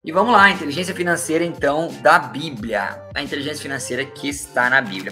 E vamos lá, a inteligência financeira, então, da Bíblia. A inteligência financeira que está na Bíblia.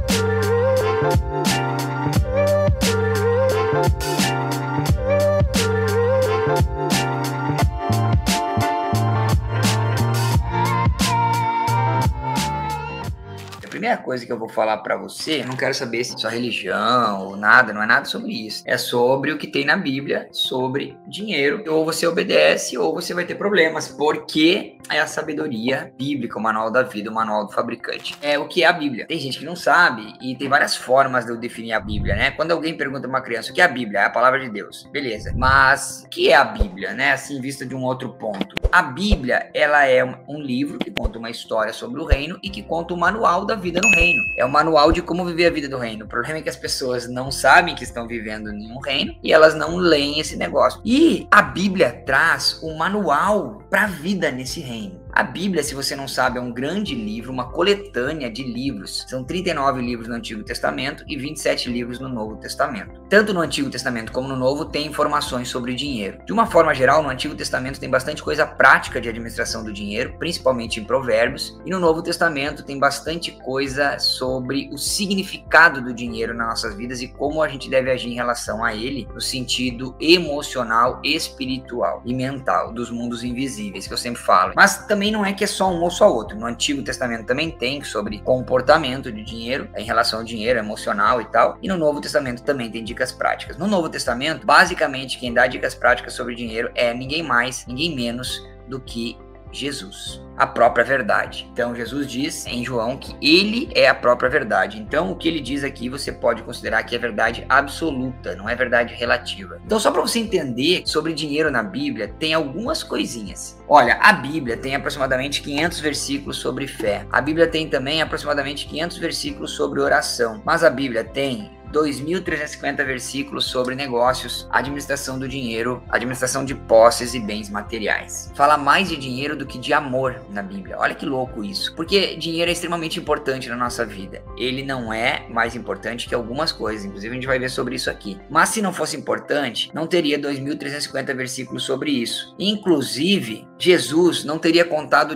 A primeira coisa que eu vou falar pra você, eu não quero saber se é sua religião ou nada, não é nada sobre isso. É sobre o que tem na Bíblia sobre dinheiro. Ou você obedece ou você vai ter problemas, porque é a sabedoria bíblica, o manual da vida, o manual do fabricante. É o que é a Bíblia. Tem gente que não sabe e tem várias formas de eu definir a Bíblia, né? Quando alguém pergunta pra uma criança o que é a Bíblia, é a palavra de Deus. Beleza. Mas o que é a Bíblia, né? Assim, vista de um outro ponto. A Bíblia, ela é um livro que conta uma história sobre o reino e que conta o manual da vida no reino. É o manual de como viver a vida do reino. O problema é que as pessoas não sabem que estão vivendo em um reino e elas não leem esse negócio. E a Bíblia traz o manual para a vida nesse reino. A Bíblia, se você não sabe, é um grande livro, uma coletânea de livros. São 39 livros no Antigo Testamento e 27 livros no Novo Testamento. Tanto no Antigo Testamento como no Novo tem informações sobre dinheiro. De uma forma geral, no Antigo Testamento tem bastante coisa prática de administração do dinheiro, principalmente em Provérbios. E no Novo Testamento tem bastante coisa sobre o significado do dinheiro nas nossas vidas e como a gente deve agir em relação a ele, no sentido emocional, espiritual e mental, dos mundos invisíveis, que eu sempre falo. Mas também não é que é só um ou só outro. No Antigo Testamento também tem sobre comportamento de dinheiro, em relação ao dinheiro emocional e tal. E no Novo Testamento também tem dicas práticas. No Novo Testamento, basicamente, quem dá dicas práticas sobre dinheiro é ninguém mais, ninguém menos do que Jesus, a própria verdade. Então Jesus diz em João que ele é a própria verdade. Então o que ele diz aqui você pode considerar que é verdade absoluta, não é verdade relativa. Então só para você entender sobre dinheiro na Bíblia, tem algumas coisinhas. Olha, a Bíblia tem aproximadamente 500 versículos sobre fé. A Bíblia tem também aproximadamente 500 versículos sobre oração. Mas a Bíblia tem 2.350 versículos sobre negócios, administração do dinheiro, administração de posses e bens materiais. Fala mais de dinheiro do que de amor na Bíblia. Olha que louco isso. Porque dinheiro é extremamente importante na nossa vida. Ele não é mais importante que algumas coisas. Inclusive a gente vai ver sobre isso aqui. Mas se não fosse importante, não teria 2.350 versículos sobre isso. Inclusive, Jesus não teria contado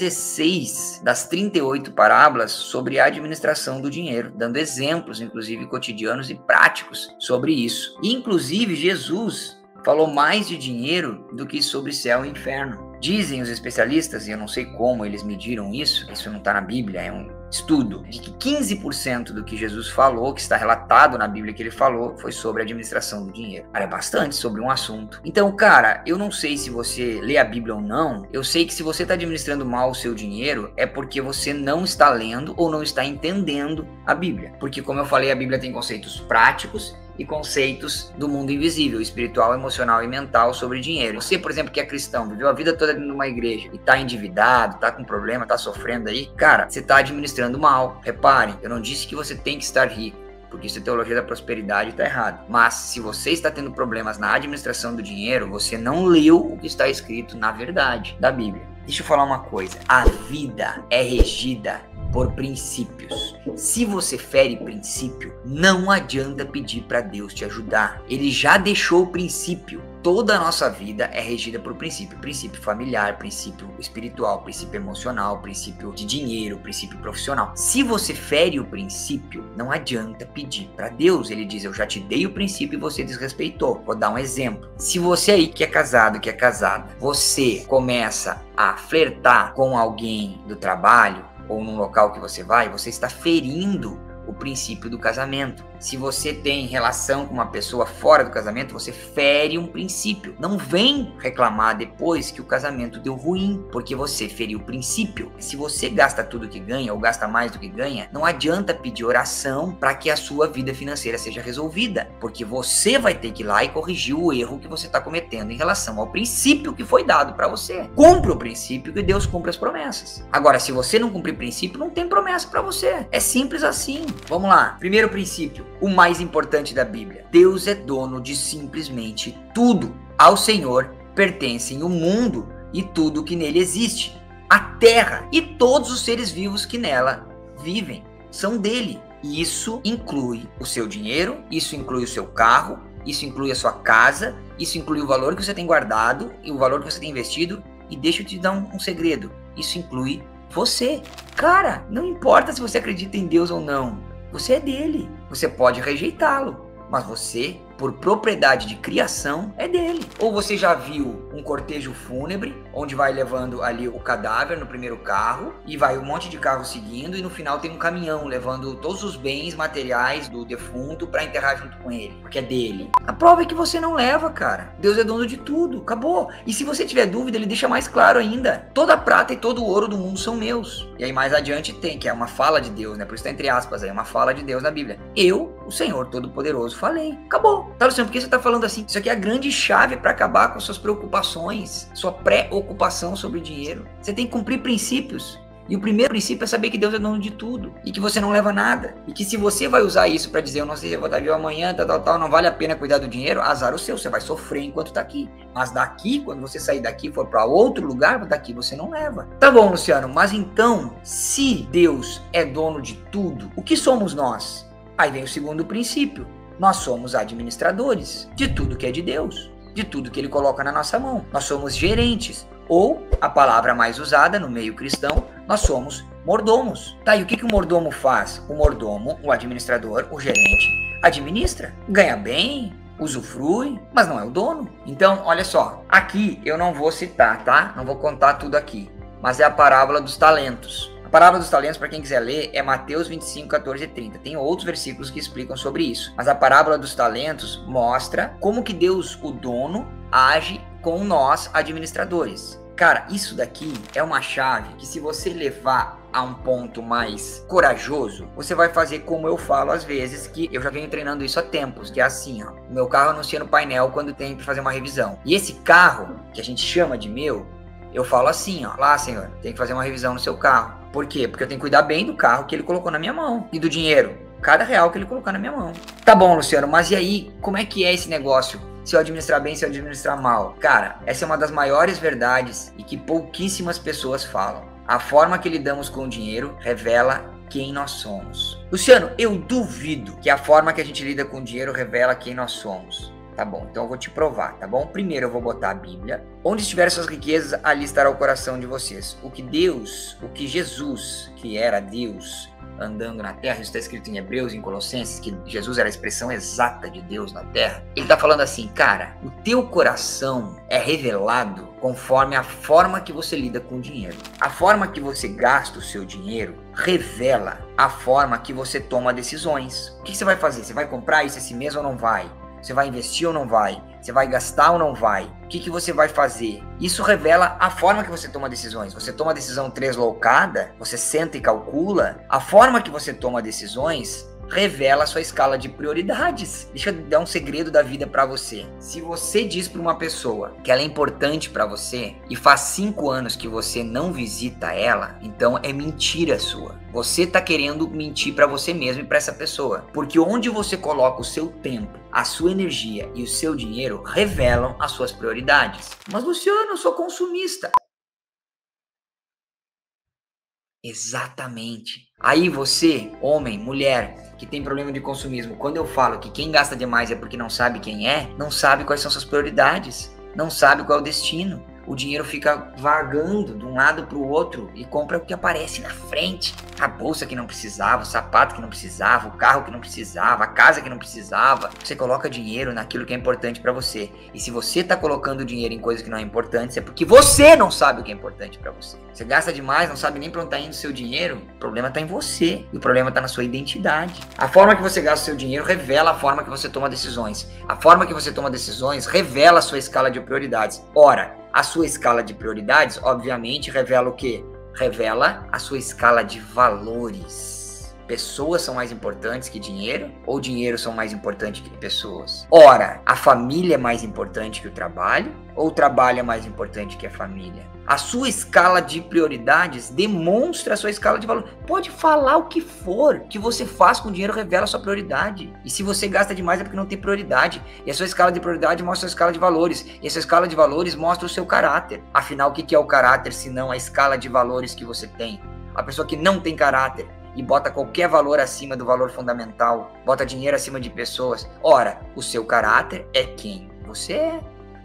16 das 38 parábolas sobre a administração do dinheiro, dando exemplos, inclusive cotidianos e práticos sobre isso. E, inclusive, Jesus falou mais de dinheiro do que sobre céu e inferno. Dizem os especialistas, e eu não sei como eles mediram isso não está na Bíblia, é um estudo, de que 15% do que Jesus falou, que está relatado na Bíblia que ele falou, foi sobre a administração do dinheiro. Cara, é bastante sobre um assunto. Então, cara, eu não sei se você lê a Bíblia ou não, eu sei que se você está administrando mal o seu dinheiro, é porque você não está lendo ou não está entendendo a Bíblia. Porque, como eu falei, a Bíblia tem conceitos práticos e conceitos do mundo invisível, espiritual, emocional e mental sobre dinheiro. Você, por exemplo, que é cristão, viveu a vida toda dentro de uma igreja e tá endividado, tá com problema, tá sofrendo aí, cara, você tá administrando mal. Reparem, eu não disse que você tem que estar rico, porque isso é teologia da prosperidade e tá errado. Mas se você está tendo problemas na administração do dinheiro, você não leu o que está escrito na verdade da Bíblia. Deixa eu falar uma coisa, a vida é regida por princípios. Se você fere princípio, não adianta pedir para Deus te ajudar. Ele já deixou o princípio. Toda a nossa vida é regida por princípio. Princípio familiar, princípio espiritual, princípio emocional, princípio de dinheiro, princípio profissional. Se você fere o princípio, não adianta pedir para Deus. Ele diz, eu já te dei o princípio e você desrespeitou. Vou dar um exemplo. Se você aí que é casado, que é casada, você começa a flertar com alguém do trabalho, ou num local que você vai, você está ferindo o princípio do casamento. Se você tem relação com uma pessoa fora do casamento, você fere um princípio. Não vem reclamar depois que o casamento deu ruim, porque você feriu o princípio. Se você gasta tudo que ganha ou gasta mais do que ganha, não adianta pedir oração para que a sua vida financeira seja resolvida, porque você vai ter que ir lá e corrigir o erro que você está cometendo em relação ao princípio que foi dado para você. Cumpra o princípio que Deus cumpre as promessas. Agora, se você não cumprir princípio, não tem promessa para você. É simples assim. Vamos lá. Primeiro princípio. O mais importante da Bíblia. Deus é dono de simplesmente tudo. Ao Senhor pertencem o mundo e tudo que nele existe. A terra e todos os seres vivos que nela vivem são dele. E isso inclui o seu dinheiro, isso inclui o seu carro, isso inclui a sua casa, isso inclui o valor que você tem guardado e o valor que você tem investido E deixa eu te dar um segredo. Isso inclui você. Cara, não importa se você acredita em Deus ou não. Você é dele. Você pode rejeitá-lo, mas você, por propriedade de criação, é dele. Ou você já viu um cortejo fúnebre, onde vai levando ali o cadáver no primeiro carro, e vai um monte de carro seguindo, e no final tem um caminhão levando todos os bens materiais do defunto para enterrar junto com ele, porque é dele. A prova é que você não leva, cara. Deus é dono de tudo, acabou. E se você tiver dúvida, ele deixa mais claro ainda. Toda a prata e todo o ouro do mundo são meus. E aí mais adiante tem, que é uma fala de Deus, né? Por isso tá entre aspas aí, uma fala de Deus na Bíblia. Eu, o Senhor Todo-Poderoso, falei. Acabou. Tá, Luciano, por que você tá falando assim? Isso aqui é a grande chave para acabar com suas preocupações, sua preocupação sobre o dinheiro. Você tem que cumprir princípios. E o primeiro princípio é saber que Deus é dono de tudo. E que você não leva nada. E que se você vai usar isso para dizer, eu não sei se eu vou estar vivo amanhã, tal, não vale a pena cuidar do dinheiro, azar o seu. Você vai sofrer enquanto tá aqui. Mas daqui, quando você sair daqui e for para outro lugar, daqui você não leva. Tá bom, Luciano, mas então, se Deus é dono de tudo, o que somos nós? Aí vem o segundo princípio. Nós somos administradores de tudo que é de Deus, de tudo que Ele coloca na nossa mão. Nós somos gerentes, ou, a palavra mais usada no meio cristão, nós somos mordomos. Tá, e o que o mordomo faz? O mordomo, o administrador, o gerente, administra, ganha bem, usufrui, mas não é o dono. Então, olha só, aqui eu não vou citar, tá? Não vou contar tudo aqui, mas é a parábola dos talentos. A parábola dos talentos, para quem quiser ler, é Mateus 25, 14 e 30. Tem outros versículos que explicam sobre isso. Mas a parábola dos talentos mostra como que Deus, o dono, age com nós, administradores. Cara, isso daqui é uma chave que, se você levar a um ponto mais corajoso, você vai fazer como eu falo às vezes, que eu já venho treinando isso há tempos, que é assim, ó. O meu carro anuncia no painel quando tem que fazer uma revisão. E esse carro, que a gente chama de meu, eu falo assim, ó, lá, senhor, tem que fazer uma revisão no seu carro. Por quê? Porque eu tenho que cuidar bem do carro que ele colocou na minha mão. E do dinheiro, cada real que ele colocar na minha mão. Tá bom, Luciano, mas e aí, como é que é esse negócio? Se eu administrar bem, se eu administrar mal? Cara, essa é uma das maiores verdades e que pouquíssimas pessoas falam. A forma que lidamos com o dinheiro revela quem nós somos. Luciano, eu duvido que a forma que a gente lida com o dinheiro revela quem nós somos. Tá bom, então eu vou te provar, tá bom? Primeiro eu vou botar a Bíblia. Onde estiver suas riquezas, ali estará o coração de vocês. O que Jesus, que era Deus, andando na terra, isso está escrito em Hebreus, em Colossenses, que Jesus era a expressão exata de Deus na terra. Ele tá falando assim, cara, o teu coração é revelado conforme a forma que você lida com o dinheiro. A forma que você gasta o seu dinheiro revela a forma que você toma decisões. O que você vai fazer? Você vai comprar isso esse mês ou não vai? Você vai investir ou não vai? Você vai gastar ou não vai? O que você vai fazer? Isso revela a forma que você toma decisões. Você toma a decisão tresloucada, você senta e calcula. A forma que você toma decisões revela a sua escala de prioridades. Deixa eu dar um segredo da vida pra você. Se você diz pra uma pessoa que ela é importante pra você e faz 5 anos que você não visita ela, então é mentira sua. Você tá querendo mentir pra você mesmo e pra essa pessoa. Porque onde você coloca o seu tempo, a sua energia e o seu dinheiro revelam as suas prioridades. Mas, Luciano, eu sou consumista. Exatamente. Aí você, homem, mulher, que tem problema de consumismo, quando eu falo que quem gasta demais é porque não sabe quem é, não sabe quais são suas prioridades, não sabe qual é o destino. O dinheiro fica vagando de um lado para o outro e compra o que aparece na frente. A bolsa que não precisava, o sapato que não precisava, o carro que não precisava, a casa que não precisava. Você coloca dinheiro naquilo que é importante para você. E se você está colocando dinheiro em coisas que não é importante, é porque você não sabe o que é importante para você. Você gasta demais, não sabe nem para onde está indo o seu dinheiro, o problema está em você. E o problema está na sua identidade. A forma que você gasta o seu dinheiro revela a forma que você toma decisões. A forma que você toma decisões revela a sua escala de prioridades. Ora, a sua escala de prioridades, obviamente, revela o quê? Revela a sua escala de valores. Pessoas são mais importantes que dinheiro? Ou dinheiro são mais importantes que pessoas? Ora, a família é mais importante que o trabalho? Ou o trabalho é mais importante que a família? A sua escala de prioridades demonstra a sua escala de valor. Pode falar o que for, que você faz com o dinheiro revela a sua prioridade. E se você gasta demais é porque não tem prioridade. E a sua escala de prioridade mostra a sua escala de valores. E a sua escala de valores mostra o seu caráter. Afinal, o que é o caráter se não a escala de valores que você tem? A pessoa que não tem caráter e bota qualquer valor acima do valor fundamental, bota dinheiro acima de pessoas. Ora, o seu caráter é quem você é.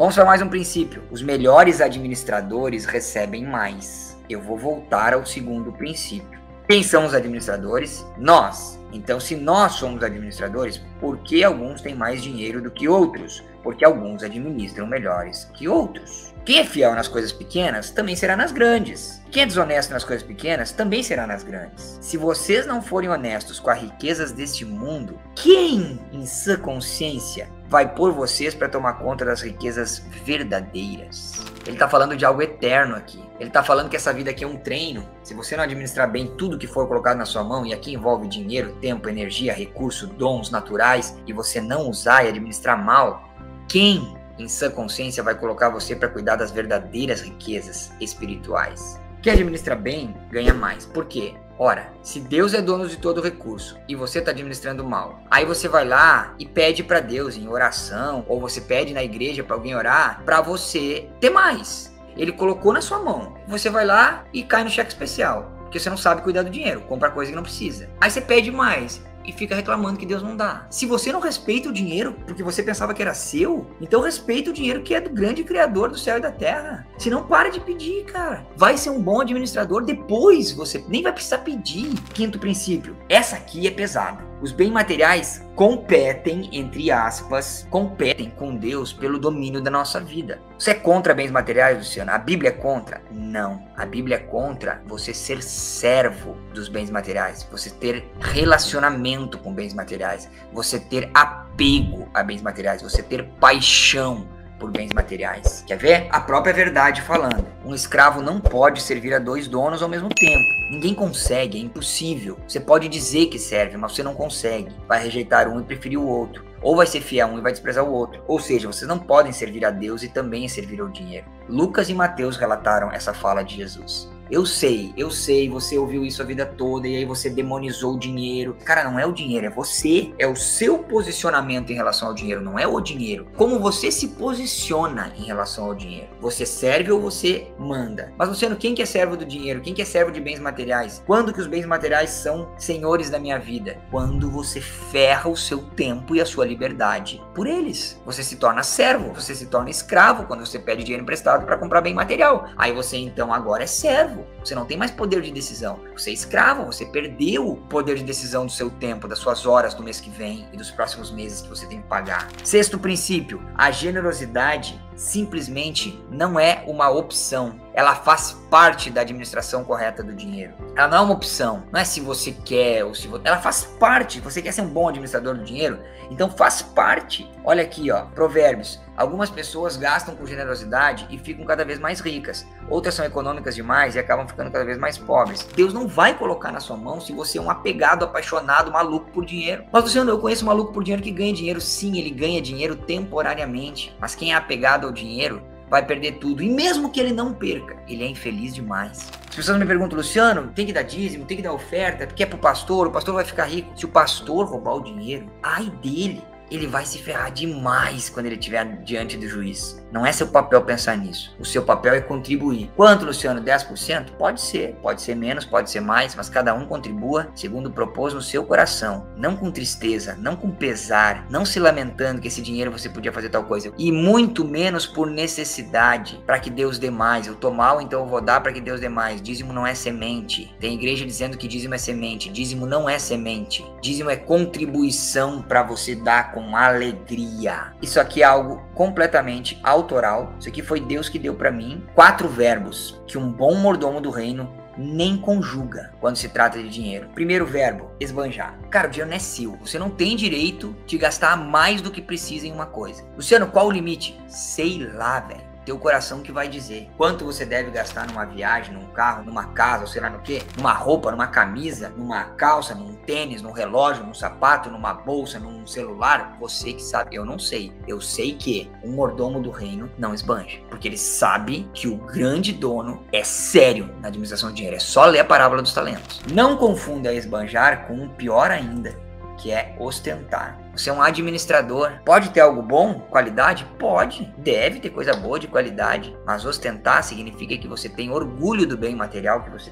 Vamos para mais um princípio. Os melhores administradores recebem mais. Eu vou voltar ao segundo princípio. Quem são os administradores? Nós. Então, se nós somos administradores, por que alguns têm mais dinheiro do que outros? Porque alguns administram melhores que outros. Quem é fiel nas coisas pequenas, também será nas grandes. Quem é desonesto nas coisas pequenas, também será nas grandes. Se vocês não forem honestos com as riquezas deste mundo, quem, em sã consciência, vai pôr vocês para tomar conta das riquezas verdadeiras? Ele está falando de algo eterno aqui. Ele está falando que essa vida aqui é um treino. Se você não administrar bem tudo que for colocado na sua mão, e aqui envolve dinheiro, tempo, energia, recurso, dons naturais, e você não usar e administrar mal, quem, em sã consciência, vai colocar você para cuidar das verdadeiras riquezas espirituais? Quem administra bem, ganha mais. Por quê? Ora, se Deus é dono de todo o recurso e você está administrando mal, aí você vai lá e pede para Deus em oração, ou você pede na igreja para alguém orar, para você ter mais. Ele colocou na sua mão. Você vai lá e cai no cheque especial, porque você não sabe cuidar do dinheiro, compra coisa que não precisa. Aí você pede mais e fica reclamando que Deus não dá. Se você não respeita o dinheiro porque você pensava que era seu, então respeita o dinheiro que é do grande criador do céu e da terra. Se não, para de pedir, cara. Vai ser um bom administrador, depois você nem vai precisar pedir. Quinto princípio. Essa aqui é pesada. Os bens materiais competem, entre aspas, competem com Deus pelo domínio da nossa vida. Você é contra bens materiais, Luciano? A Bíblia é contra? Não. A Bíblia é contra você ser servo dos bens materiais, você ter relacionamento com bens materiais, você ter apego a bens materiais, você ter paixão por bens materiais. Quer ver? A própria verdade falando. Um escravo não pode servir a 2 donos ao mesmo tempo. Ninguém consegue, é impossível. Você pode dizer que serve, mas você não consegue. Vai rejeitar um e preferir o outro. Ou vai ser fiel a um e vai desprezar o outro. Ou seja, vocês não podem servir a Deus e também servir ao dinheiro. Lucas e Mateus relataram essa fala de Jesus. Eu sei, você ouviu isso a vida toda e aí você demonizou o dinheiro. Cara, não é o dinheiro, é você. É o seu posicionamento em relação ao dinheiro, não é o dinheiro. Como você se posiciona em relação ao dinheiro. Você serve ou você manda. Mas, Luciano, quem que é servo do dinheiro? Quem que é servo de bens materiais? Quando que os bens materiais são senhores da minha vida? Quando você ferra o seu tempo e a sua liberdade por eles. Você se torna servo, você se torna escravo quando você pede dinheiro emprestado para comprar bem material. Aí você então agora é servo. Você não tem mais poder de decisão. Você é escravo, você perdeu o poder de decisão do seu tempo, das suas horas do mês que vem e dos próximos meses que você tem que pagar. Sexto princípio, a generosidade simplesmente não é uma opção. Ela faz parte da administração correta do dinheiro. Ela não é uma opção. Não é se você quer ou se você... Ela faz parte. Você quer ser um bom administrador do dinheiro? Então faz parte. Olha aqui, ó, Provérbios. Algumas pessoas gastam com generosidade e ficam cada vez mais ricas. Outras são econômicas demais e acabam ficando cada vez mais pobres. Deus não vai colocar na sua mão se você é um apegado, apaixonado, maluco por dinheiro. Mas, Luciano, eu conheço um maluco por dinheiro que ganha dinheiro. Sim, ele ganha dinheiro temporariamente. Mas quem é apegado ao dinheiro vai perder tudo. E mesmo que ele não perca, ele é infeliz demais. As pessoas me perguntam, Luciano, tem que dar dízimo, tem que dar oferta, porque é pro pastor, o pastor vai ficar rico. Se o pastor roubar o dinheiro, ai dele. Ele vai se ferrar demais quando ele estiver diante do juiz. Não é seu papel pensar nisso. O seu papel é contribuir. Quanto, Luciano? 10%? Pode ser menos, pode ser mais, mas cada um contribua segundo propôs no seu coração. Não com tristeza, não com pesar, não se lamentando que esse dinheiro você podia fazer tal coisa. E muito menos por necessidade, para que Deus dê mais. Eu tô mal, então eu vou dar para que Deus dê mais. Dízimo não é semente. Tem igreja dizendo que dízimo é semente. Dízimo não é semente. Dízimo é contribuição para você dar com alegria. Isso aqui é algo completamente autoral. Isso aqui foi Deus que deu para mim. 4 verbos que um bom mordomo do reino nem conjuga quando se trata de dinheiro. Primeiro verbo, esbanjar. Cara, o dinheiro não é seu. Você não tem direito de gastar mais do que precisa em uma coisa. Luciano, qual o limite? Sei lá, velho. Teu coração que vai dizer quanto você deve gastar numa viagem, num carro, numa casa, ou sei lá no que, numa roupa, numa camisa, numa calça, num tênis, num relógio, num sapato, numa bolsa, num celular. Você que sabe, eu não sei. Eu sei que um mordomo do reino não esbanja, porque ele sabe que o grande dono é sério na administração do dinheiro. É só ler a parábola dos talentos. Não confunda esbanjar com o pior ainda, que é ostentar. Você é um administrador. Pode ter algo bom? Qualidade? Pode. Deve ter coisa boa de qualidade. Mas ostentar significa que você tem orgulho do bem material que você tem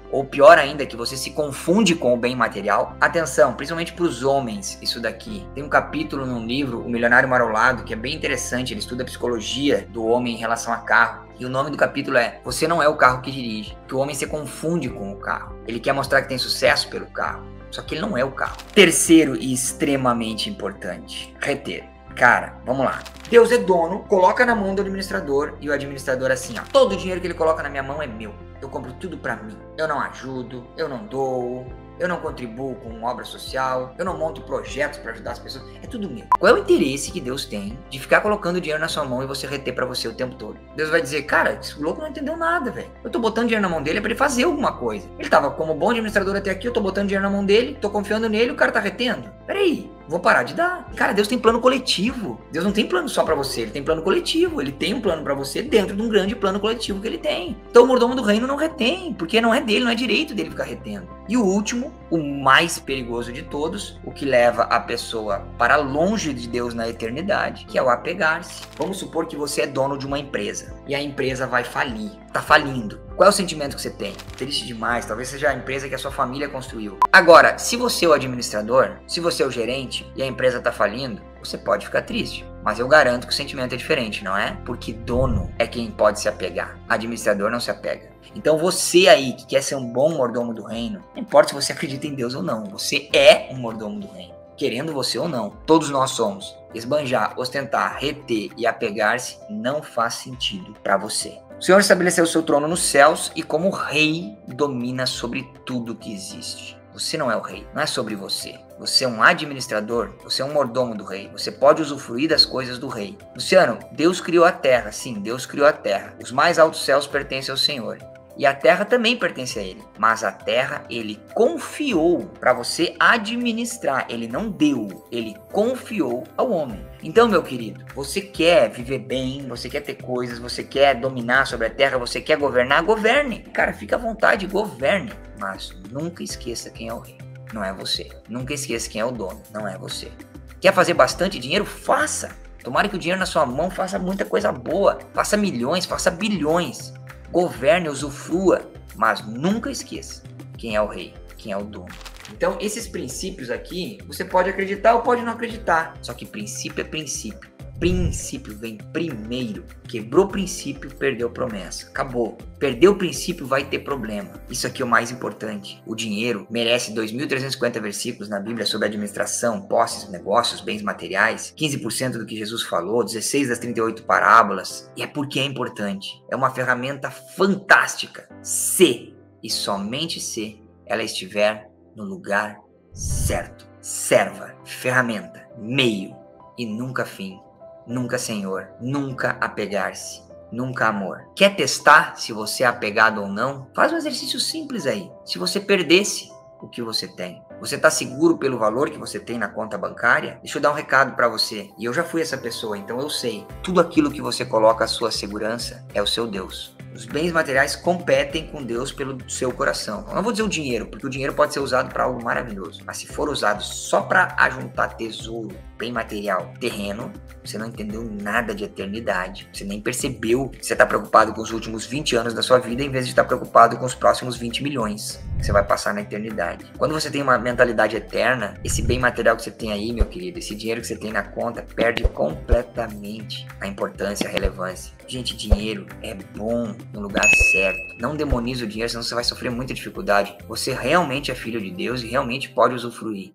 ou pior ainda, que você se confunde com o bem material. Atenção, principalmente para os homens, isso daqui. Tem um capítulo num livro, O Milionário Marolado, que é bem interessante, ele estuda a psicologia do homem em relação a carro. E o nome do capítulo é Você Não É o Carro que Dirige. Que o homem se confunde com o carro. Ele quer mostrar que tem sucesso pelo carro, só que ele não é o carro. Terceiro e extremamente importante, reter. Cara, vamos lá. Deus é dono, coloca na mão do administrador e o administrador assim, ó. Todo o dinheiro que ele coloca na minha mão é meu. Eu compro tudo pra mim. Eu não ajudo, eu não dou, eu não contribuo com obra social, eu não monto projetos pra ajudar as pessoas. É tudo meu. Qual é o interesse que Deus tem de ficar colocando dinheiro na sua mão e você reter pra você o tempo todo? Deus vai dizer, cara, esse louco não entendeu nada, velho. Eu tô botando dinheiro na mão dele pra ele fazer alguma coisa. Ele tava como bom administrador até aqui, eu tô botando dinheiro na mão dele, tô confiando nele, o cara tá retendo. Peraí. Vou parar de dar. Cara, Deus tem plano coletivo. Deus não tem plano só pra você, ele tem plano coletivo. Ele tem um plano pra você dentro de um grande plano coletivo que ele tem. Então o mordomo do reino não retém, porque não é dele, não é direito dele ficar retendo. E o último, o mais perigoso de todos, o que leva a pessoa para longe de Deus na eternidade, que é o apegar-se. Vamos supor que você é dono de uma empresa e a empresa vai falir, tá falindo. Qual é o sentimento que você tem? Triste demais, talvez seja a empresa que a sua família construiu. Agora, se você é o administrador, se você é o gerente e a empresa tá falindo, você pode ficar triste. Mas eu garanto que o sentimento é diferente, não é? Porque dono é quem pode se apegar. Administrador não se apega. Então você aí que quer ser um bom mordomo do reino, não importa se você acredita em Deus ou não, você é um mordomo do reino. Querendo você ou não, todos nós somos. Esbanjar, ostentar, reter e apegar-se não faz sentido para você. O Senhor estabeleceu o seu trono nos céus e como rei domina sobre tudo que existe. Você não é o rei, não é sobre você. Você é um administrador, você é um mordomo do rei. Você pode usufruir das coisas do rei. Luciano, Deus criou a terra. Sim, Deus criou a terra. Os mais altos céus pertencem ao Senhor. E a terra também pertence a ele. Mas a terra ele confiou para você administrar. Ele não deu, ele confiou ao homem. Então, meu querido, você quer viver bem, você quer ter coisas, você quer dominar sobre a terra, você quer governar, governe. Cara, fica à vontade, governe. Mas nunca esqueça quem é o rei. Não é você. Nunca esqueça quem é o dono. Não é você. Quer fazer bastante dinheiro? Faça. Tomara que o dinheiro na sua mão faça muita coisa boa. Faça milhões, faça bilhões. Governe, usufrua, mas nunca esqueça quem é o rei, quem é o dono. Então, esses princípios aqui, você pode acreditar ou pode não acreditar. Só que princípio é princípio. Princípio vem primeiro. Quebrou princípio, perdeu promessa. Acabou. Perdeu o princípio, vai ter problema. Isso aqui é o mais importante. O dinheiro merece 2.350 versículos na Bíblia sobre administração, posses, negócios, bens materiais. 15% do que Jesus falou, 16 das 38 parábolas. E é porque é importante. É uma ferramenta fantástica. Se, e somente se, ela estiver no lugar certo. Serva, ferramenta, meio e nunca fim. Nunca Senhor, nunca apegar-se, nunca amor. Quer testar se você é apegado ou não? Faz um exercício simples aí. Se você perdesse o que você tem, você está seguro pelo valor que você tem na conta bancária? Deixa eu dar um recado para você. E eu já fui essa pessoa, então eu sei. Tudo aquilo que você coloca a sua segurança é o seu Deus. Os bens materiais competem com Deus pelo seu coração. Eu não vou dizer o dinheiro, porque o dinheiro pode ser usado para algo maravilhoso. Mas se for usado só para ajuntar tesouro, bem material, terreno, você não entendeu nada de eternidade. Você nem percebeu que você está preocupado com os últimos 20 anos da sua vida em vez de estar preocupado com os próximos 20 milhões que você vai passar na eternidade. Quando você tem uma mentalidade eterna, esse bem material que você tem aí, meu querido, esse dinheiro que você tem na conta, perde completamente a importância, a relevância. Gente, dinheiro é bom no lugar certo. Não demonize o dinheiro, senão você vai sofrer muita dificuldade. Você realmente é filho de Deus e realmente pode usufruir.